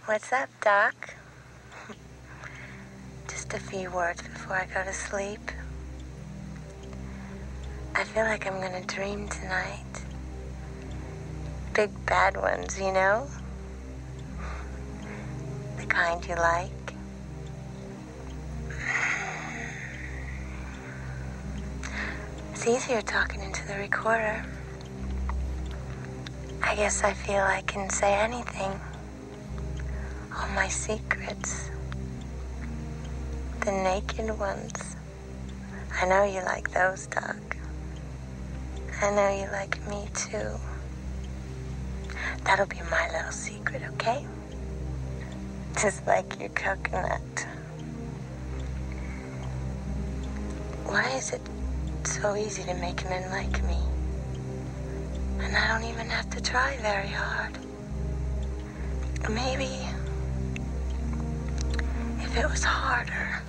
What's up, Doc? Just a few words before I go to sleep. I feel like I'm gonna dream tonight. Big bad ones, you know? The kind you like. It's easier talking into the recorder. I guess I feel I can say anything. All my secrets. The naked ones. I know you like those, Doc. I know you like me too. That'll be my little secret, okay? Just like your coconut. Why is it so easy to make men like me? And I don't even have to try very hard. Maybe if it was harder,